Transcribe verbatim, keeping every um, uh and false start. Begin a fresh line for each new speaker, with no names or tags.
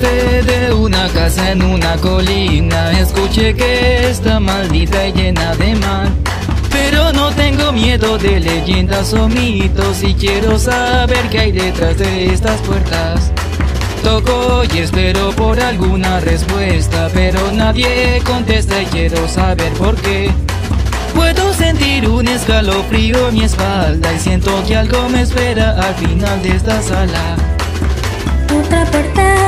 hablaste de una casa en una colina. Escuché que está maldita y llena de mal, pero no tengo miedo de leyendas o mitos, y quiero saber qué hay detrás de estas puertas. Toco y espero por alguna respuesta, pero nadie contesta y quiero saber por qué. Puedo sentir un escalofrío en mi espalda y siento que algo me espera al final de esta sala.
Otra puerta.